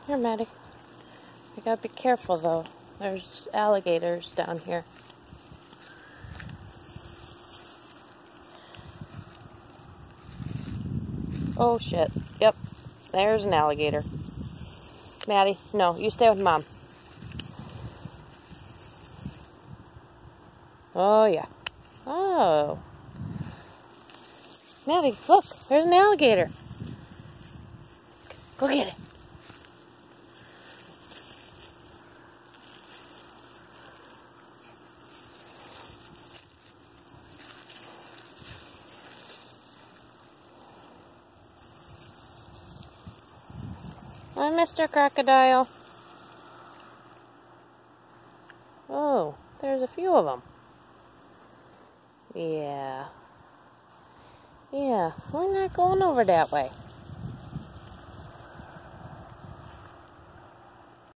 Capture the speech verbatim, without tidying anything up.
Here, Maddie. You gotta be careful, though. There's alligators down here. Oh, shit. Yep. There's an alligator. Maddie, no. You stay with Mom. Oh, yeah. Oh. Maddie, look. There's an alligator. Go get it. Hi, Mister Crocodile. Oh, there's a few of them. Yeah. Yeah, we're not going over that way.